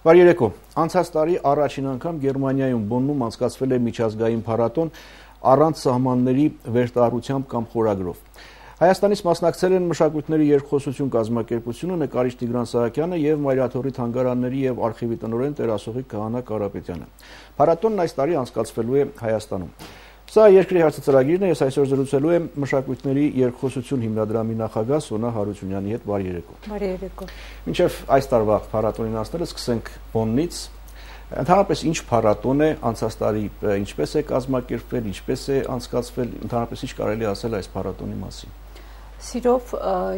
Բարի երեկո։ Անցած տարի առաջին անգամ Գերմանիայում Բոննում անցկացվել է միջազգային փառատոն առանց սահմանների վերտարությամբ կամ խորագրով։ Հայաստանից մասնակցել են մշակույթների երկխոսություն կազմակերպությունը, նկարիչ Տիգրան Սահակյանը եւ Մայրաթորի թանգարանների եւ արխիվի տնօրեն Տեր-Ասողիկ Քահանա Կարապետյանը։ Փառատոնն այս տարի անցկացվելու է Հայաստանում։ Սա երկրի հարցի ծրագիրն է, ես այսօր զրուցելու եմ մշակույթների երկխոսություն հիմնադրամի նախագահ Սոնա Հարությունյանի հետ։ Բարի երեկո։ Բարի երեկո։ Մինչև այս տարվա փառատոնին անցնելը սկսենք Բոննից։ Ընդհանրապես ինչ փառատոն է, անցած տարի ինչպես է կազմակերպվել, ինչպես է անցկացվել, ընդհանրապես ինչ կարելի ասել այս փառատոնի մասին։ Սիրով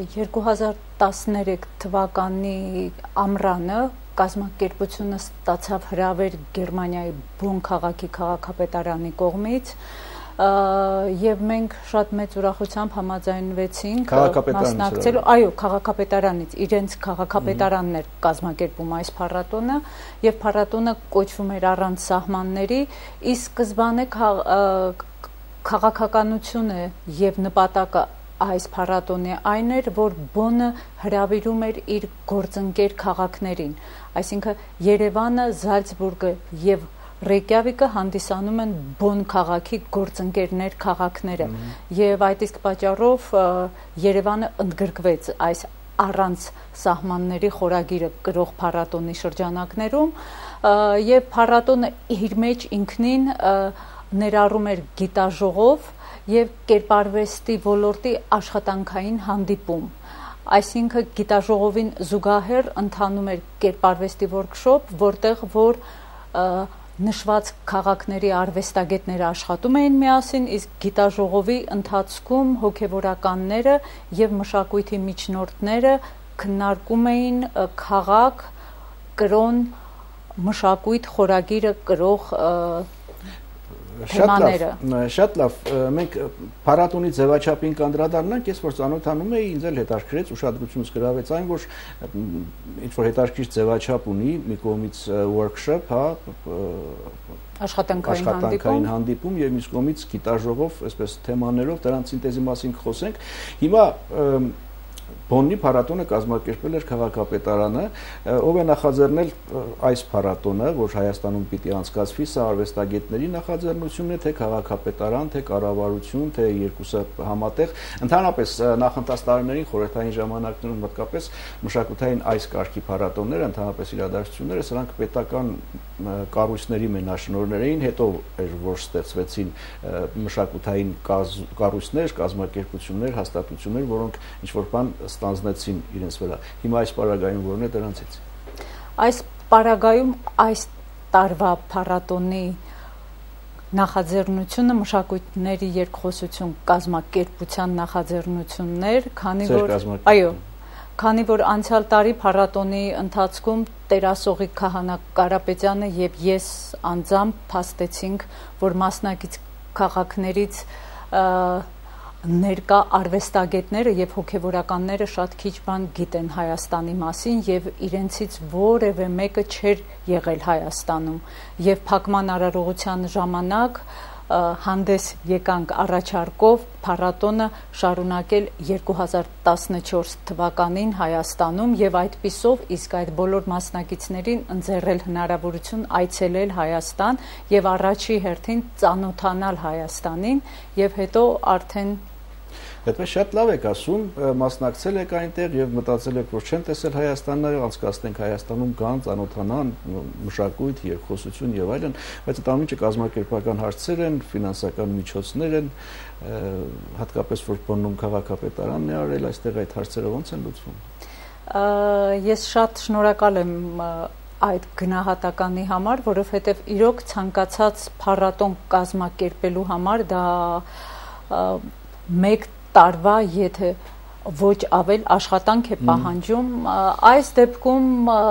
2013 թվականի ամռանը կազմակերպությունը ստացավ հրավեր Գերմանիայի Բոն քաղաքի քաղաքապետարանի կողմից եւ մենք շատ մեծ ուրախությամբ համաձայնվեցինք մասնակցելու, այո, քաղաքապետարանից, իրենց քաղաքապետարանն էր կազմակերպում այս փառատոնը եւ փառատոնը կոչվում էր առանց սահմանների, իսկ սկզբանե քաղաքականությունը եւ նպատակը այս փառատոնի այն էր, որ Բոնը հրավիրում էր իր գործընկեր քաղաքներին, այսինքն Երևանը, Զալցբուրգը եւ Ռեյկյավիկը հանդիսանում են Բոն քաղաքի գործընկերներ քաղաքները եւ այդ իսկ պատճառով Երևանը ընդգրկվեց այս առանց սահմանների խորագիրը կրող փառատոնի շրջանակներում եւ փառատոնը իր մեջ ինքնին ներառում էր գիտաժողով եւ կերպարվեստի ոլորտի աշխատանքային հանդիպում, այսինքն գիտաժողովին զուգահեռ ընթանում էր կերպարվեստի workshop, որտեղ որ նշված քաղաքների արվեստագետները աշխատում էին միասին, իսկ գիտաժողովի ընթացքում հոգևորականները եւ մշակույթի միջնորդները քննարկում էին քաղաք, կրոն, մշակույթ խորագիրը կրող Շատ լավ, մենք փառատոնի ձևաչափին կանդրադառնանք, ես որ ծանոթանում էի, ինձ էլ հետաքրքրեց, ուշադրությունս գրավեց այն, որ ինչ որ հետաքրքիր ձևաչափ ունի, մի կողմից workshop, հա, աշխատանքային հանդիպում եւ մյուս կողմից գիտաժողով, այսպես թեմաներով, դրանց սինտեզի մասին կխոսենք։ Հիմա Բոննի փառատոնը կազմակերպել էր քաղաքապետարանը, ով է նախաձեռնել այս փառատոնը, որ Հայաստանում պիտի անցկացվի, սա արվեստագետների նախաձեռնությունն է, թե քաղաքապետարան, թե կառավարություն, թե երկուսը համատեղ։ Ընդհանրապես նախընթաց տարիներին խորհրդային ժամանակներում հատկապես մշակութային այս կարգի փառատոնները, ընդհանրապես իրադարձությունները, սրանք պետական կառույցների մենաշնորհներ էին, հետո էր որ ստեղծվեցին մշակութային կառույցներ, կազմակերպություններ, հաստատություններ, որոնք ինչ որ բան ստանձնեցին իրենց վրա։ Հիմա այս պարագայում որն է դրանցից։ Այս պարագայում այս տարվա փառատոնի նախաձեռնությունը մշակույթների երկխոսություն կազմակերպության նախաձեռնությունն էր, քանի որ անցյալ տարի փառատոնի ընթացքում Տեր-Ասողիկ Քահանա Կարապետյանը եւ ես անձամբ փաստեցինք, որ մասնակից քաղաքներից ներկա արվեստագետները եւ հոգեվորականները շատ քիչ բան գիտեն Հայաստանի մասին եւ իրենցից որևէ մեկը չէր եղել Հայաստանում եւ փակման արարողության ժամանակ հանդես եկանք առաջարկով փառատոնը շարունակել 2014 թվականին Հայաստանում եւ այդպիսով իսկ այդ բոլոր մասնակիցներին ընձեռել հնարավորություն այցելել Հայաստան եւ առաջի հերթին ծանոթանալ Հայաստանին եւ հետո արդեն Այդպես շատ լավ եք ասում, մասնակցել եք այնտեղ եւ մտածել եք, որ չեն տեսել Հայաստանները, անցկացնենք Հայաստանում կան, ծանոթանան, մշակույթ, երկխոսություն եւ այլն, բայց այդ ամենը կազմակերպական հարցեր են, ֆինանսական միջոցներ են, հատկապես որ Բոննում քաղաքապետարանն է արել, այստեղ այդ հարցերը ոնց են լուծվում։ Ես շատ շնորհակալ եմ այդ գնահատականի համար, որովհետեւ իրոք ցանկացած փառատոն կազմակերպելու համար դա մեկ տարվա, եթե ոչ ավել աշխատանք է պահանջում, այս դեպքում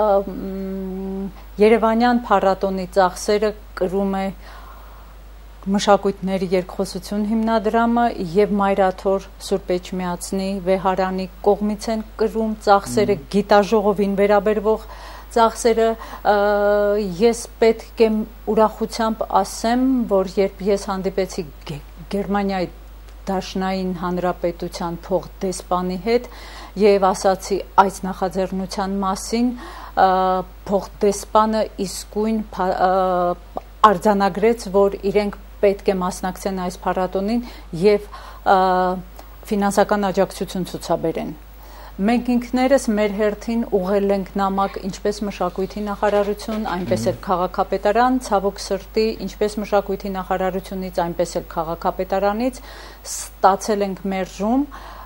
Երևանյան փառատոնի ծախսերը կրում է մշակույթների երկխոսություն հիմնադրամը եւ Մայրաթոր Սուրբ Էջմիածնի վեհարանի կողմից են կրում ծախսերը, գիտաժողովին վերաբերվող ծախսերը, ես պետք է ուրախությամբ ասեմ, որ երբ ես հանդիպեցի Գերմանիայի Դաշնային Հանրապետության փոխդեսպանի հետ եւ ասացի այս նախաձեռնության մասին, փոխդեսպանը իսկույն արձանագրեց, որ իրենք պետք է մասնակցեն այս փառատոնին եւ ֆինանսական աջակցություն ցուցաբերեն։ Մենք ինքներս մեր հերթին ուղղել ենք նամակ ինչպես մշակույթի նախարարություն, այնպես էլ քաղաքապետարան, ցավոք սրտի, ինչպես մշակույթի նախարարությունից, այնպես էլ քաղաքապետարանից ստացել ենք մերժում։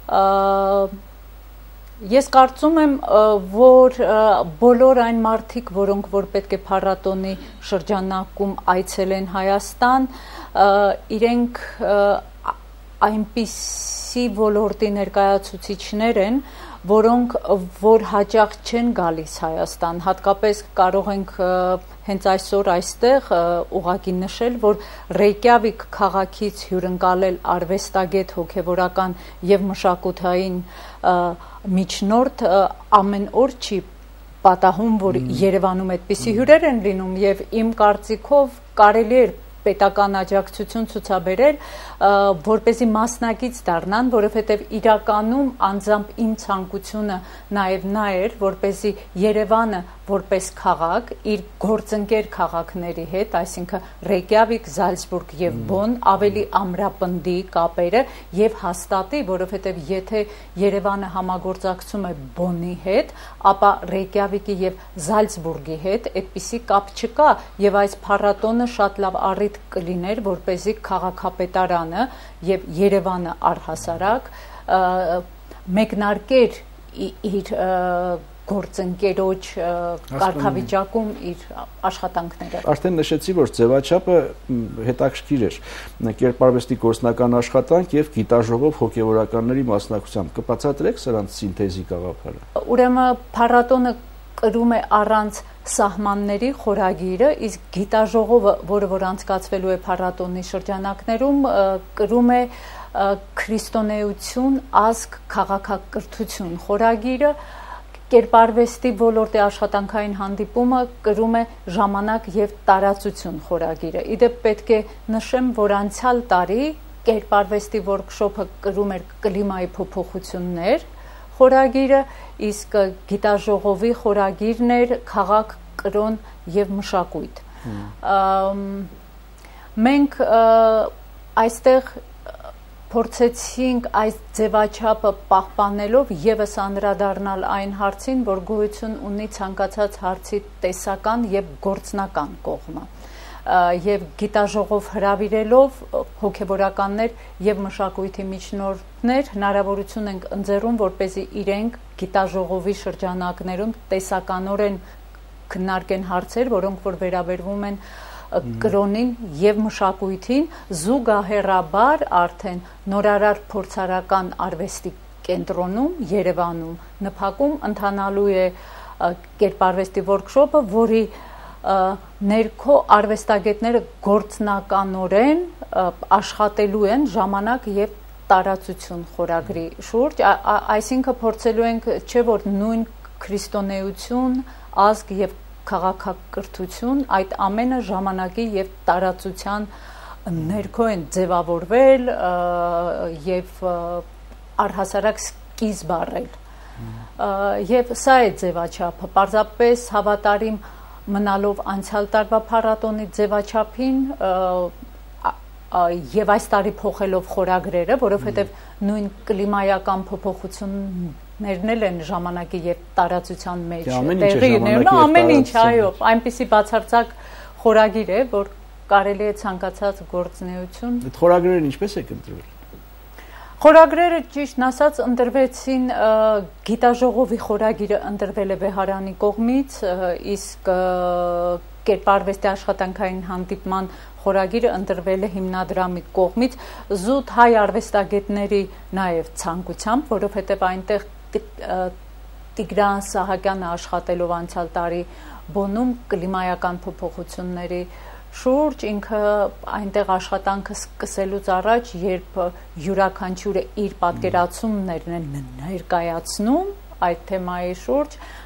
Ես կարծում եմ, որ բոլոր այն մարդիկ, որոնք որ պետք է փառատոնի շրջանակում այցելեն Հայաստան, իրենք այնպիսի ոլորտի ներկայացուցիչներ են, որոնք որ հաճախ չեն գալիս Հայաստան, հատկապես կարող ենք հենց այսօր այստեղ ուղղակի նշել, որ Ռեյկյավիկ քաղաքից հյուրընկալել արվեստագետ, հոգևորական եւ մշակութային միջնորդ ամեն օր չի պատահում, որ Երևանում այդպիսի հյուրեր են լինում եւ իմ կարծիքով կարելի է պետական աջակցություն ցուցաբերել, որպեսզի մասնակից դառնան, որովհետև իրականում անձամբ իմ ցանկությունը նաև նա էր, որպեսզի Երևանը որպես քաղաք իր գործընկեր քաղաքների հետ, այսինքն Ռեյկյավիկ, Զալցբուրգ եւ Բոն ավելի ամրապնդի կապերը եւ հաստատի, որովհետև եթե Երևանը համագործակցում է Բոնի հետ, ապա Ռեյկյավիկի եւ Զալցբուրգի հետ այդպիսի կապ չկա եւ այս փառատոնը շատ լավ առիթ կլիներ, որպեսզի քաղաքապետարանը եւ Երևանը առհասարակ մեկնարկեր իր գործընկերոջ կարգավիճակում իր աշխատանքները։ Արդեն նշեցի, որ ձևաչափը հետաքրքիր էր։ Կերպարվեստի գործնական աշխատանք եւ գիտաժողով հոգեվորականների մասնակցությամբ։ Կբացատրեք սրանց սինթեզի գաղափարը։ Ուրեմն փառատոնը կրում է առանց սահմանների խորագիրը, իսկ գիտաժողովը, որը որ անցկացվելու է փառատոնի շրջանակներում, կրում է քրիստոնեություն, ազգ, քաղաքակրթություն խորագիրը, կերպարվեստի ոլորտի աշխատանքային հանդիպումը կրում է ժամանակ եւ տարածություն խորագիրը։ Իդեպ պետք է նշեմ, որ անցյալ տարի կերպարվեստի workshop-ը կրում էր կլիմայի փոփոխություններ խորագիրը, իսկ գիտաժողովի խորագիրն էր քաղաք, կրոն եւ մշակույթ։ Մենք այստեղ փորձեցինք այս ձևաչափը պահպանելով եւս անդրադառնալ այն հարցին, որ գոյություն ունի ցանկացած հարցի տեսական եւ գործնական կողմը, եւ գիտաժողով հրավիրելով հոգեվորականներ եւ մշակույթի միջնորդներ հնարավորություն ենք ընձեռում, որպեսզի իրենք գիտաժողովի շրջանակներում տեսականորեն քննարկեն հարցեր, որոնք որ վերաբերվում են կրոնին եւ մշակույթին, զուգահեռաբար արդեն նորարար փորձարական արվեստի կենտրոնում Երևանում նփակում ընթանալու է կերպարվեստի workshop-ը, որի ներքո արվեստագետները գործնականորեն աշխատելու են ժամանակ եւ տարածություն խորագրի շուրջ, այսինքն փորձելու ենք չէ որ նույն քրիստոնեություն, ազգ եւ քաղաքակրթություն այդ ամենը ժամանակի եւ տարածության ներքո են ձևավորվել եւ առհասարակ սկիզբ առել եւ սա է ձևաչափը պարզապես հավատարիմ մնալով անցյալ տարվա փառատոնի ձևաչափին եւ այս տարի փոխելով խորագրերը, որովհետեւ նույն կլիմայական փոփոխություններն են ժամանակի եւ տարածության մեջ տեղի ունենում, ամեն ինչ, այո, այնպիսի բացարձակ խորագիր է, որ կարելի է ցանկացած գործունեություն։ Այդ խորագրերն ինչպես եք ընտրվել։ Խորագրերը ճիշտն ասած ընտրվեցին գիտաժողովի խորագիրը ընտրվել է Վեհարանի կողմից, իսկ կերպարվեստի աշխատանքային հանդիպման խորագիրը ընտրվել է հիմնադրամի կողմից զուտ հայ արվեստագետների նաև ցանկությամբ, որովհետև այնտեղ Տիգրան Սահակյանը աշխատելով անցյալ տարի Բոնում կլիմայական փոփոխությունների շուրջ ինքը այնտեղ աշխատանքը սկսելուց առաջ, երբ յուրաքանչյուրը իր պատկերացումներն են ներկայացնում այդ թեմայի շուրջ,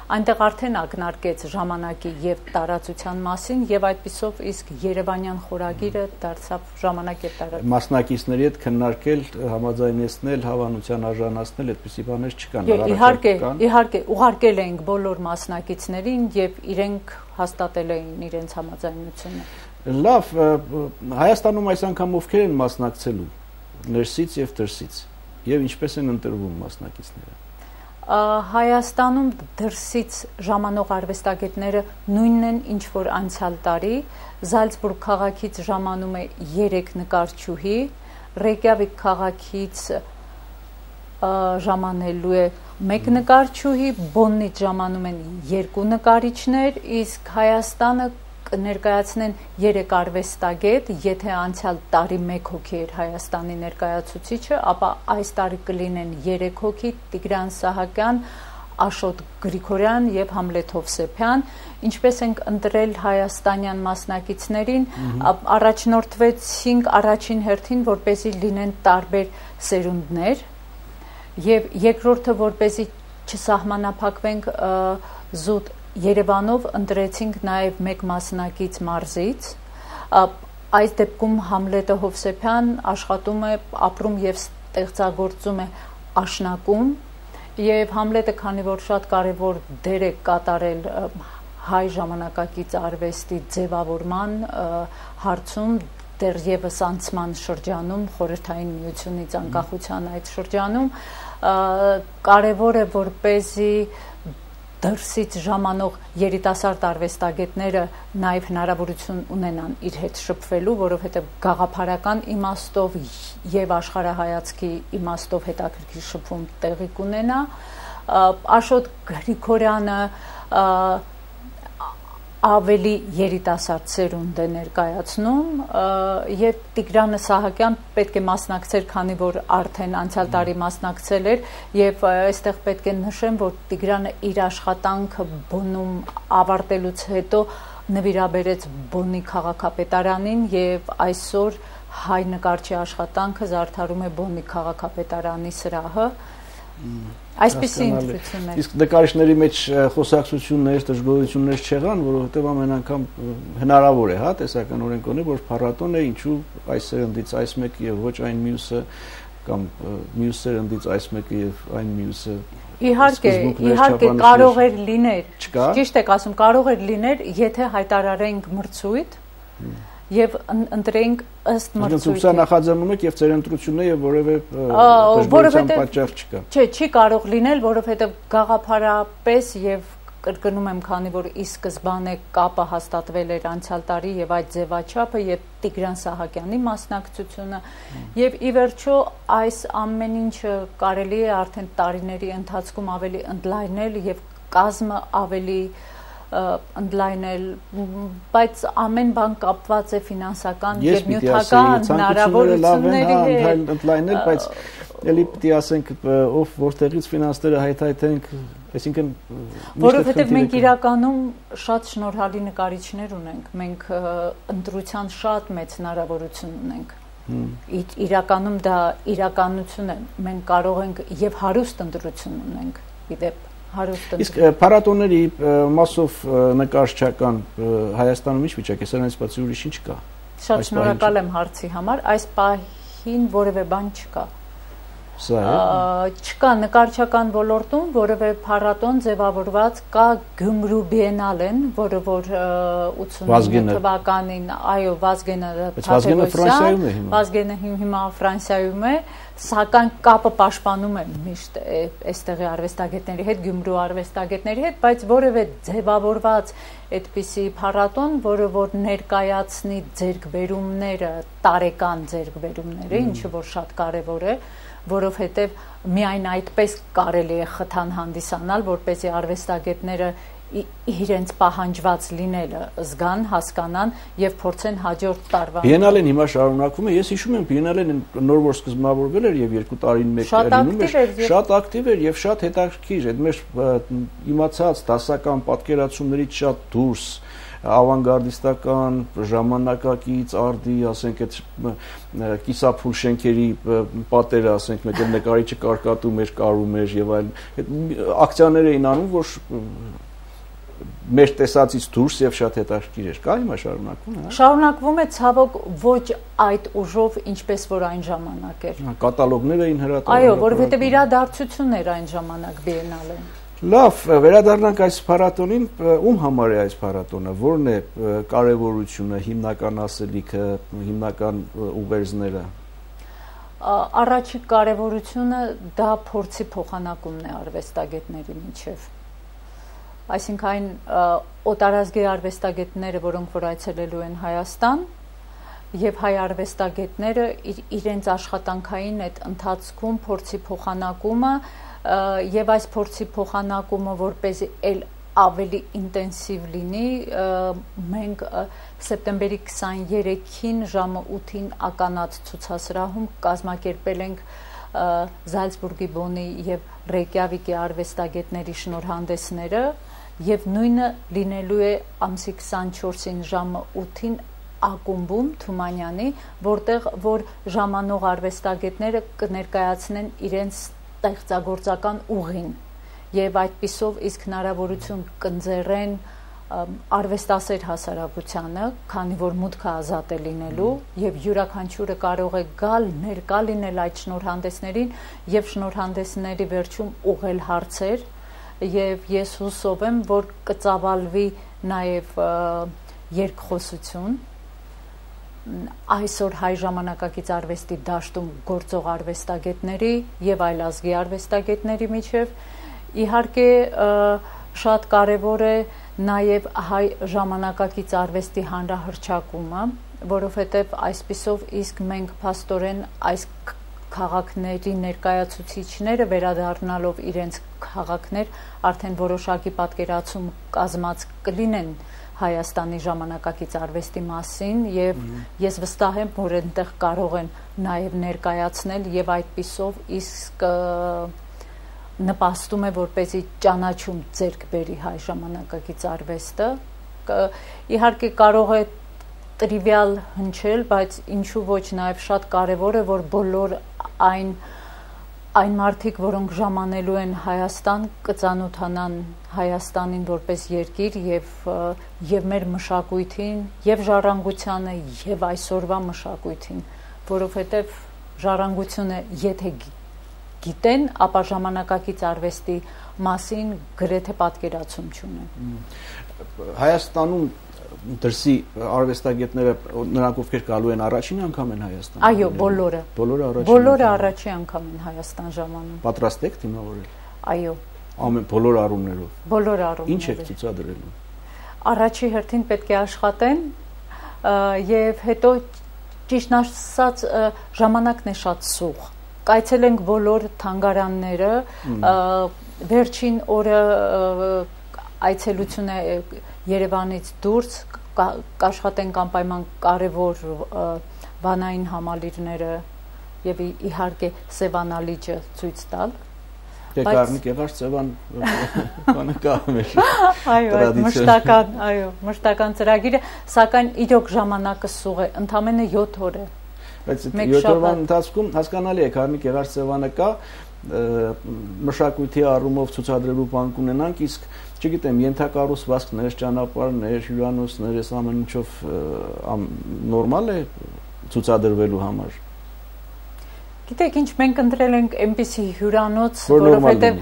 այնտեղ արդեն ակնարկեց ժամանակի եւ տարածության մասին եւ այդպիսով իսկ Երևանյան խորագիրը դարձավ ժամանակ եւ տարածություն։ Մասնակիցների հետ քննարկել, համաձայնեցնել, հավանության արժանացնել, այդպիսի բաներ չկան։ Իհարկե, ուղարկել էինք բոլոր մասնակիցներին եւ իրենք հաստատել էին իրենց համաձայնությունը։ Լավ, Հայաստանում այս անգամ ովքեր են մասնակցելու, ներսից եւ դրսից, եւ ինչպես են ընտրվում մասնակիցները։ Հայաստանում դրսից ժամանող արվեստագետները նույնն են, ինչ որ անցյալ տարի, Զալցբուրգ քաղաքից ժամանում է 3 նկարչուհի, Ռեյկյավիկ քաղաքից ժամանելու է 1 նկարչուհի, Բոննից ժամանում են 2 նկարիչներ, իսկ Հայաստանը կներկայացնեն 3 արվեստագետ, եթե անցյալ տարի 1 հոգի էր Հայաստանի ներկայացուցիչը, ապա այս տարի կլինեն 3 հոգի՝ Տիգրան Սահակյան, Աշոտ Գրիգորյան եւ Համլետ Հովսեփյան։ Ինչպես ենք ընտրել հայաստանյան մասնակիցներին, առաջնորդվեցինք առաջին հերթին, որպեսզի լինեն տարբեր սերունդներ, եւ երկրորդը, որպեսզի չսահմանափակվենք զուտ Երևանով, ընտրեցինք նաև 1 մասնակից մարզից։ Այս դեպքում Համլետը Հովսեփյան աշխատում է, ապրում եւ ստեղծագործում է Աշնակում, եւ Համլետը, քանի որ շատ կարեւոր դեր է կատարել հայ ժամանակակից արվեստի ձևավորման հարցում, դեռևս անցման շրջանում, խորհրդային միությունից անկախության այդ շրջանում, կարևոր է, որպեսզի դրսից ժամանող երիտասարդ արվեստագետները նաև հնարավորություն ունենան իր հետ շփվելու, որովհետև գաղափարական իմաստով եւ աշխարհայացքի իմաստով հետաքրքիր շփում տեղի կունենա։ Աշոտ Գրիգորյանը ավելի երիտասարդ սերունդ է ներկայացնում եւ Տիգրանը Սահակյան պետք է մասնակցեր, քանի որ արդեն անցյալ տարի մասնակցել էր եւ այստեղ պետք է նշեմ, որ Տիգրանը իր աշխատանքը Բոննում ավարտելուց հետո նվիրաբերեց Բոննի քաղաքապետարանին եւ այսօր հայ նկարչի աշխատանքը զարդարում է Բոննի քաղաքապետարանի սրահը։ Այսպիսի ընտրություններ։ Իսկ նկարիչների մեջ խոսակցություններ, դժգոհություններ չեղան, որովհետև ամեն անգամ հնարավոր է, հա, տեսականորեն կոնե, որ փառատոն է, ինչու այս սերնդից այս մեկը եւ ոչ այն մյուսը, կամ մյուս սերնդից այս մեկը եւ այն մյուսը։ Իհարկե կարող էր լիներ։ Ճիշտ եք ասում, կարող էր լիներ, եթե հայտարարենք մրցույթ եւ ընտրենք ըստ մրցույթի։ Դուք նախաձեռնում եք եւ ձեր ընտրությունն է եւ որևէ դժգոհության պատճառ չկա։ Չէ, չի կարող լինել, որովհետեւ գաղափարապես եւ կրկնում եմ, քանի որ ի սկզբանե կապը հաստատվել էր անցյալ տարի եւ այդ ձևաչափը եւ Տիգրան Սահակյանի մասնակցությունը եւ ի վերջո այս ամեն ինչը կարելի է արդեն տարիների ընթացքում ավելի ընդլայնել եւ կազմը ավելի ընդլայնել, բայց ամեն բան կապված է ֆինանսական եւ նյութական հնարավորությունների հետ ընդլայնել, բայց էլի պիտի ասենք ով որտեղից ֆինանսները հայթայթենք, այսինքն որովհետեւ մենք իրականում շատ շնորհալի նկարիչներ ունենք, մենք ընտրության շատ մեծ հնարավորություն ունենք։ Իրականում դա իրականություն է, մենք կարող ենք եւ հարուստ ընտրություն ունենք, իդեպ Իսկ փառատոների մասով նկարչական Հայաստանում ինչ վիճակ է, սրանից բացի ուրիշ ինչ կա։ Շատ շնորհակալ եմ հարցի համար, այս պահին որևէ բան չկա։ Չկա նկարչական ոլորտում որևէ փառատոն ձևավորված, կա Գյումրու բիենալեն, որը որ 89 թվականին, այո, Վազգենը հիմա Ֆրանսիայում է, սակայն կապը պաշտպանում է միշտ այստեղի արվեստագետների հետ, Գյումրու արվեստագետների հետ, բայց որևէ ձևավորված այդպիսի փառատոն, որը որ ներկայացնի ձեռքբերումները, տարեկան ձեռքբերումները, ինչը որ շատ կարևոր է, որովհետև միայն այդպես կարելի է խթան հանդիսանալ, որպեսզի արվեստագետները իրենց պահանջված լինելը զգան, հասկանան եւ փորձեն հաջորդ տարվա։ Բիենալեն հիմա շարունակվում է, ես հիշում եմ Բիենալեն նոր որ սկզբնավորվել էր եւ 2 տարին մեկ լինում էր, շատ ակտիվ էր եւ շատ հետաքրքիր, այդ մեր իմացած դասական պատկերացումներից շատ դուրս ավանգարդիստական ժամանակակից արդի, ասենք այդ կիսափուլ շենքերի պատերը, ասենք մեկ էլ նկարիչը կարկատում էր, կարում էր եւ այլն, այդ ակցիաներ էին անում, որ մեր տեսածից դուրս եւ շատ հետաքրքիր էր։ Կա հիմա շարունակվում է։ Շարունակվում է, ցավոք, ոչ այդ ուժով, ինչպես որ այն ժամանակ էր։ Կատալոգներ էին հրատարակում։ Այո, որովհետեւ իրադարձությունն էր այն ժամանակ Բիենալեն։ Լավ, վերադառնանք այս փառատոնին, ում համար է այս փառատոնը, որն է կարևորությունը, հիմնական ասելիքը, հիմնական ուղերձները։ Առաջի կարևորությունը դա փորձի փոխանակումն է արվեստագետների միջև։ Այսինքն այն օտարազգի արվեստագետները, որոնք որ այցելելու են Հայաստան, եւ հայ արվեստագետները իրենց աշխատանքային այդ ընթացքում փորձի փոխանակումը եւ այս փորձի փոխանակումը որպես էլ ավելի ինտենսիվ լինի, մենք սեպտեմբերի 23-ին ժամը 8-ին ականած ցուցասրահում կազմակերպել ենք Զալցբուրգի, Բոնի եւ Ռեյկյավիկի արվեստագետների շնորհանդեսները եւ նույնը լինելու է ամսի 24-ին ժամը 8-ին ակումբում Թումանյանի, որտեղ որ ժամանող արվեստագետները կներկայացնեն իրենց ստեղծագործական ուղին եւ այդպիսով իսկ հնարավորություն կընձեռեն արվեստասեր հասարակությանը, քանի որ մուտքը ազատ է լինելու եւ յուրաքանչյուրը կարող է գալ, ներկա լինել այդ շնորհանդեսներին եւ շնորհանդեսների վերջում ուղղել հարցեր եւ ես հուսով եմ, որ կծավալվի նաեւ երկխոսություն այսօր հայ ժամանակակից արվեստի դաշտում գործող արվեստագետների եւ այլազգի արվեստագետների միջև իհարկե շատ կարեւոր է նաեւ հայ ժամանակակից արվեստի հանրահռչակումը, որովհետեւ այսպիսով իսկ մենք փաստորեն այս քաղաքների ներկայացուցիչները վերադառնալով իրենց քաղաքներ արդեն որոշակի պատկերացում կազմած կլինեն Հայաստանի ժամանակակից արվեստի մասին եւ ես վստահ եմ, որ այնտեղ կարող են նաեւ ներկայացնել եւ այդպիսով իսկ նպաստում է որպեսզի ճանաչում ձեռք բերի հայ ժամանակակից արվեստը իհարկե կարող է տրիվիալ հնչել, բայց ինչու ոչ նաեւ շատ կարեւոր է, որ բոլոր այն մարդիկ, որոնք ժամանելու են Հայաստան, կծանոթանան Հայաստանին որպես երկիր եւ մեր մշակույթին, եւ ժառանգությանը, եւ այսօրվա մշակույթին, որովհետեւ ժառանգությունը եթե գիտեն, ապա ժամանակակից արվեստի մասին գրեթե պատկերացում չունեն։ Հայաստանում դրսի արվեստագետները նրանք ովքեր գալու են առաջին անգամ են Հայաստան։ Այո, բոլորը։ Բոլորը առաջին անգամ են Հայաստան ժամանում։ Պատրաստ եք դիմավորել։ Այո։ Բոլոր առումներով։ Բոլոր առումներով։ Ինչ եք ցուցադրելու։ Առաջի հերթին պետք է աշխատեն եւ հետո ճիշտ ասած ժամանակն է շատ սուղ։ Կայցելենք բոլոր թանգարանները, վերջին օրը այցելությունը Երևանից դուրս կաշխատենք անպայման կարևոր վանային համալիրները եւ իհարկե Սևանալիճը ցույց տալ։ Կարմիկ եղած Սևան բանը կա մեր։ Այո, մշտական ծրագիրը, սակայն իրոք ժամանակը սուղ է, ընդամենը 7 օր է։ Բայց 7 օրվա ընթացքում հասկանալի է, Կարմիկ եղած Սևանը կա, մշակույթի առումով ցուցադրելու բան կունենանք, իսկ չգիտեմ, ենթակառուցվածքներ, ճանապարհներ, հյուրանոցներ, այս ամեն ինչով նորմալ է ցուցադրվելու համար։ Գիտեք, ինչ մենք ընտրել ենք այնպիսի հյուրանոց, որովհետև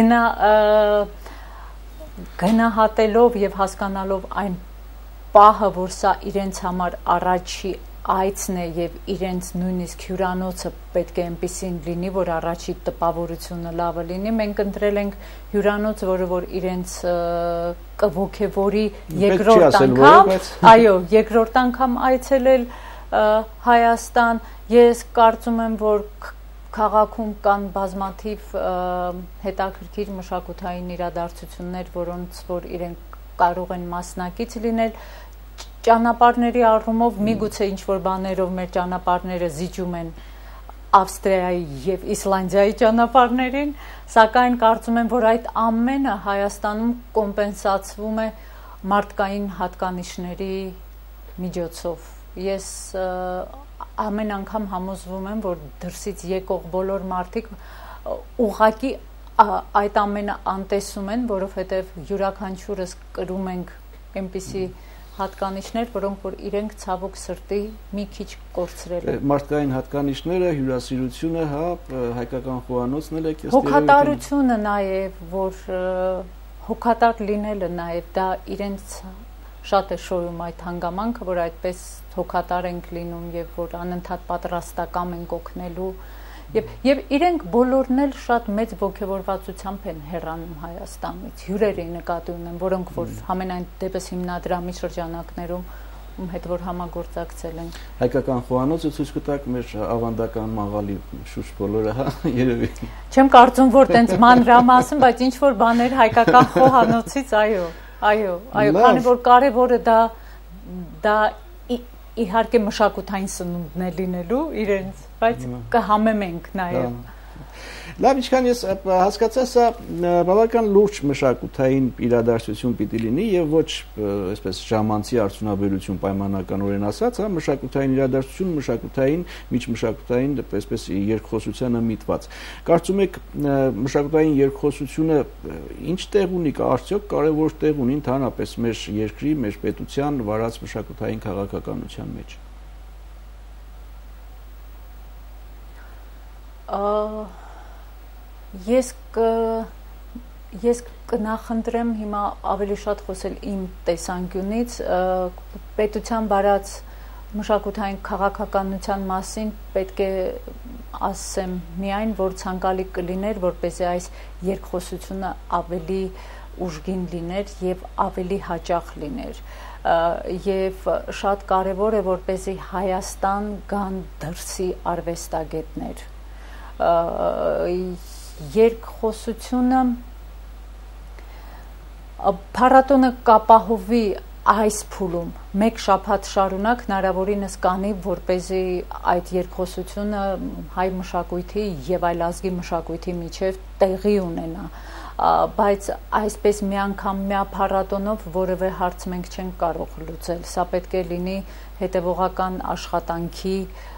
գնահատելով եւ հասկանալով այն պահը, որ սա իրենց համար առաջի այցն է եւ իրենց նույնիսկ հյուրանոցը պետք է այնպիսին լինի, որ առաջի տպավորությունը լավը լինի, մենք ընտրել ենք հյուրանոց, որը որ իրենց կողքեվորի երկրորդ անգամ, այո, երկրորդ անգամ այցելել Հայաստան, ես կարծում եմ, որ քաղաքում կան բազմաթիվ հետաքրքիր մշակութային իրադարձություններ, որոնց որ իրենք կարող են մասնակից լինել, ճանապարհների առումով միգուցե ինչ-որ բաներով մեր ճանապարհները զիջում են Ավստրիայի եւ Իսլանդիայի ճանապարհներին, սակայն կարծում եմ, որ այդ ամենը Հայաստանում կոմպենսացվում է մարդկային հատկանիշների միջոցով։ Ես ամեն անգամ համոզվում եմ, որ դրսից եկող բոլոր մարդիկ ուղղակի այդ ամենը անտեսում են, որովհետև յուրաքանչյուրս կրում ենք այնպիսի հատկանիշներ, որոնք որ իրենք ցավոք սրտի մի քիչ կորցրել են։ Մարդկային հատկանիշները, հյուրասիրությունը, հա, հայկական խոհանոցն էլ եք հոգատարությունը նաև, որ հոգատար լինելը նաև դա իրենց շատ է շոյում այդ հանգամանքը, որ այդպես հոգատար ենք լինում եւ որ անընդհատ պատրաստակամ ենք օգնելու եւ իրենք բոլորն էլ շատ մեծ ողջավորվածությամբ են հեռանում Հայաստանից։ Հյուրերի նկատի ունեմ, որոնք որ համենայն դեպս հիմնադրամի շրջանակներում ում հետ որ համագործակցել են։ Հայկական խոհանոցը ցույց կտակ մեր ավանդական մաղալի շուրջ բոլորը, հա, երևի։ Չեմ կարծում, որ տենց մանրամասն, բայց ինչ որ բաներ հայկական խոհանոցից, այո, քանի որ կարևորը դա իհարկե մշակութային սնունդն է լինելու իրենց, բայց կհամեմենք նաև։ Լավ, ինչքան ես հասկացա, սա բավական լուրջ մշակութային իրադարձություն պիտի լինի եւ ոչ այսպես ժամանցի արդյունաբերություն պայմանականորեն ասած, հա, մշակութային իրադարձություն, մշակութային, միջմշակութային, այսպես երկխոսությանը միտված։ Կարծում եք մշակութային երկխոսությունը ինչ տեղ ունի, արդյոք կարևոր տեղ ունի ընդհանրապես մեր երկրի, մեր պետության վարած մշակութային քաղաքականության մեջ։ Ես կնախընտրեմ հիմա ավելի շատ խոսել իմ տեսանկյունից, պետության վարած մշակութային քաղաքականության մասին պետք է ասեմ միայն, որ ցանկալի կլիներ, որպեսզի այս երկխոսությունը ավելի ուժգին լիներ եւ ավելի հաճախ լիներ, եւ շատ կարեւոր է, որպեսզի Հայաստան գան դրսի արվեստագետներ, երկխոսությունը փառատոնը կապահովի այս փուլում մեկ շաբաթ շարունակ հնարավորինս կանի, որպեսզի այդ երկխոսությունը հայ մշակույթի եւ այլ ազգի մշակույթի միջև տեղի ունենա, բայց այսպես միանգամյա փառատոնով որևէ հարց մենք չենք կարող լուծել, սա պետք է լինի հետևողական աշխատանքի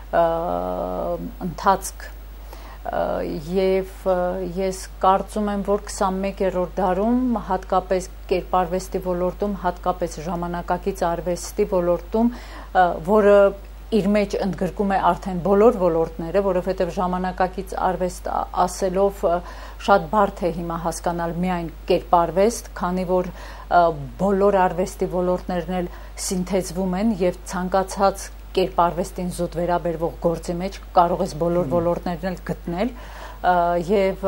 ընթացք եւ ես կարծում եմ, որ 21-րդ դարում հատկապես կերպարվեստի ոլորտում, հատկապես ժամանակակից արվեստի ոլորտում, որը իր մեջ ընդգրկում է արդեն բոլոր ոլորտները, որովհետեւ ժամանակակից արվեստ ասելով շատ բարդ է հիմա հասկանալ միայն կերպարվեստ, քանի որ բոլոր արվեստի ոլորտներն էլ սինթեզվում են եւ ցանկացած կերպարվեստին զուտ վերաբերվող գործի մեջ կարող ես բոլոր ոլորտներն էլ գտնել եւ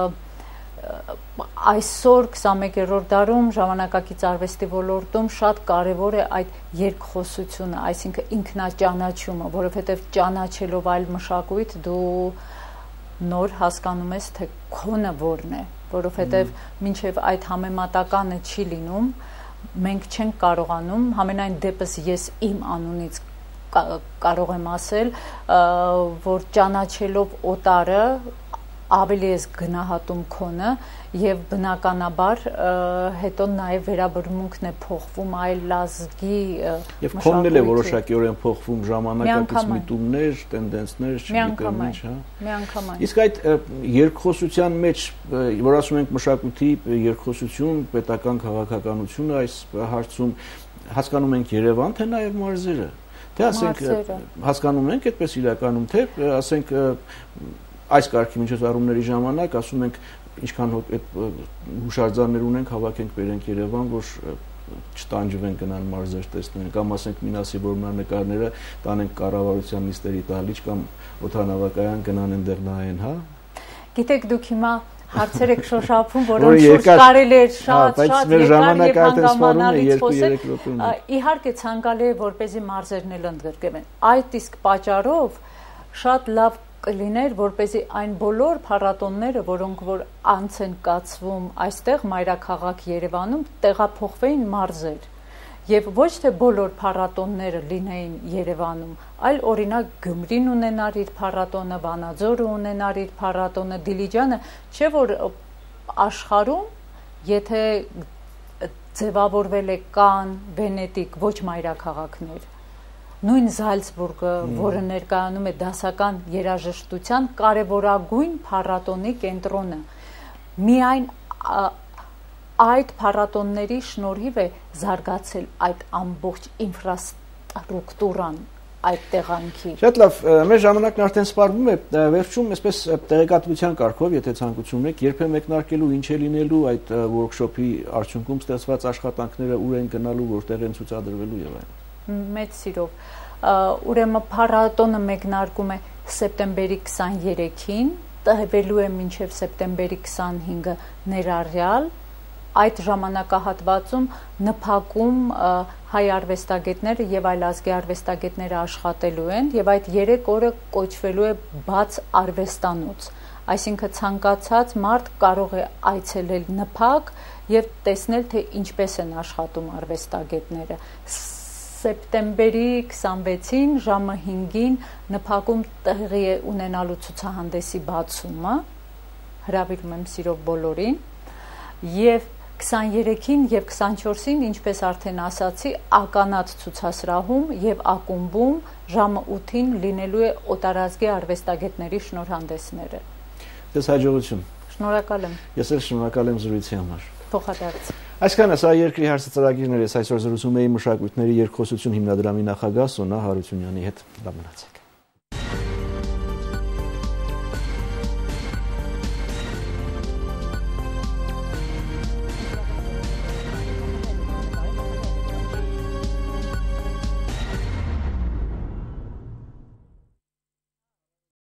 այսօր 21-րդ դարում ժամանակակից արվեստի ոլորտում շատ կարեւոր է այդ երկխոսությունը, այսինքն ինքնաճանաչումը, որովհետեւ ճանաչելով այլ մշակույթ դու նոր հասկանում ես, թե քոնը որն է, որովհետեւ մինչեւ այդ համեմատականը չի լինում, մենք չենք կարողանում, համենայն դեպս ես իմ անունից կարող եմ ասել, որ ճանաչելով օտարը ավելի ես գնահատում քոնը եւ բնականաբար հետո նաեւ վերաբերմունքն է փոխվում այլ ազգի եւ քոնն էլ է որոշակիորեն փոխվում ժամանակակից միտումներ, տենդենսներ, չգիտեմ ինչ, հա։ Միանգամայն։ Իսկ այդ երկխոսության մեջ, որ ասում ենք մշակույթի երկխոսություն, պետական քաղաքականությունը, այս հարցում հասկանում ենք Երևան, թե նաեւ մարզերը։ Թե ասենք հասկանում ենք այդպես իրականում, թե ասենք այս կարգի միջոցառումների ժամանակ ասում ենք ինչքան այդ հուշարձաններ ունենք, հավաքենք բերենք Երևան, որ չտանջվեն գնան մարզեր տեսնեն, կամ ասենք Մինասի որմնանկարները տանենք կառավարության նիստերի դահլիճ կամ օդանավակայան գնան այնտեղ նայեն, հա։ Գիտեք, դուք հիմա հարցեր եք շոշափում, որոնց շուրջ կարելի է շատ երկար եւ հանգամանալից խոսել։ Իհարկե ցանկալի է, որպեսզի մարզերն էլ ընդգրկվեն։ Այդ իսկ պատճառով շատ լավ կլիներ, որպեսզի այն բոլոր փառատոնները, որոնք որ անց են կացվում այստեղ մայրաքաղաք Երևանում, տեղափոխվեին մարզեր։ Եվ ոչ թե բոլոր փառատոնները լինեին Երևանում, այլ օրինակ Գյումրին ունենար իր փառատոնը, Վանաձորը ունենար իր փառատոնը, Դիլիջանը, չէ որ աշխարհում, եթե ձևավորվել է Կանն, Վենետիկ, ոչ մայրաքաղաքներ։ Նույն Զալցբուրգը, որը ներկայանում է դասական երաժշտության կարևորագույն փառատոնի կենտրոնը, միայն այդ փառատոնների շնորհիվ է զարգացել այդ ամբողջ ինֆրաստրուկտուրան այդ տեղանքի։ Շատ լավ, մեր ժամանակն արդեն սպառվում է, վերջում այսպես տեղեկատվության կարգով, եթե ցանկություն ունեք, երբ է մեկնարկելու, ինչ է լինելու այդ workshop-ի արդյունքում ստեղծված աշխատանքները, ուր են գնալու, որտեղ են ցուցադրվելու եւ այլն։ Մեծ սիրով։ Ուրեմն փառատոնը մեկնարկում է սեպտեմբերի 23-ին, տևելու է մինչև սեպտեմբերի 25-ը ներառյալ։ Այդ ժամանակահատվածում ՆՓԱԿ-ում հայ արվեստագետները եւ այլ ազգի արվեստագետները աշխատելու են եւ այդ 3 օրը կոչվելու է բաց արվեստանոց, այսինքն ցանկացած մարդ կարող է այցելել ՆՓԱԿ եւ տեսնել թե ինչպես են աշխատում արվեստագետները։ Սեպտեմբերի 26-ին ժամը 5-ին ՆՓԱԿ-ում տեղի է ունենալու ցուցահանդեսի բացումը, հրավիրում եմ սիրով բոլորին, եւ 23-ին եւ 24-ին, ինչպես արդեն ասացի, ականատ ցուցասրահում եւ ակումբում ժամը 8-ին լինելու է օտարազգի արվեստագետների շնորհանդեսները։ Ձեզ հաջողություն։ Շնորհակալ եմ։ Ես էլ շնորհակալ եմ զրույցի համար։ Փոխադարձ։ Այսքանը սա երկրի հարցը ծրագիրներ է, այսօր զրուցում էի մշակույթների երկխոսություն հիմնադրամի նախագահ Սոնա Հարությունյանի հետ։ Լավ մնացեք։